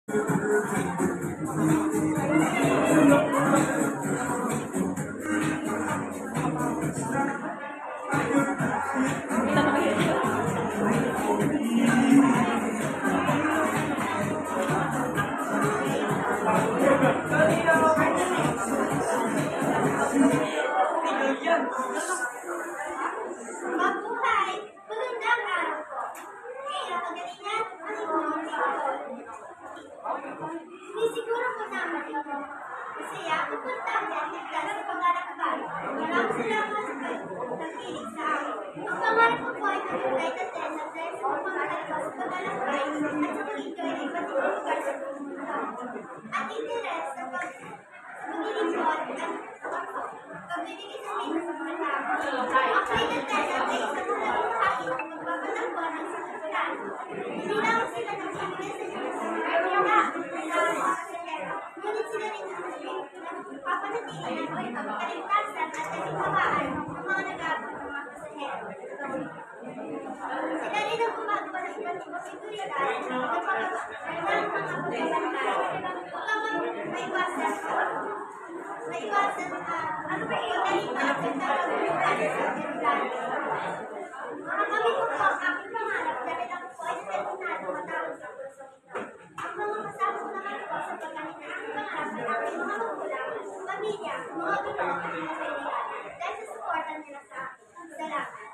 Mabuhay! Magandang araw po. Kaya pagalingan ang inyong sinisiguro po namin ito. Masaya at importante ang sa paglalakbay. Maraming salamat sa pagkikinig sa amin. Ang pangarap ko po ay mag-apply na tesa dahil sa pagmamahalaga sa paglalakbay at sa pag-enjoy ng iba't ibang lugar sa buong mundo. At interes sa paglilingkod at pagbibigay sa amin sa mga tao. Ang play na tesa ay isang malaking bahagi ng pagpapatakbo ng sasakyan. Nilaw sila ng pamilya sa mga ngunit sila rin ang papanatili ng kaligtasan at kaligtawaan ng mga nag-aabot ng mga pasahero. Sila rin ang gumagawa ng iba't ibang seguridad ng mga pagbabantay upang maiwasan ang pagdalipat at pagdalipat sa seguridad. Kami po po ang aking pangarap dahil ako po ay determinado matawag sa puso ito. Ang mga kasama ko naman po sa paggamit ng aking pangarap ay aking mga magulang, pamilya, mga guro at mga kaibigan dahil sa suportan nila sa akin. Salamat.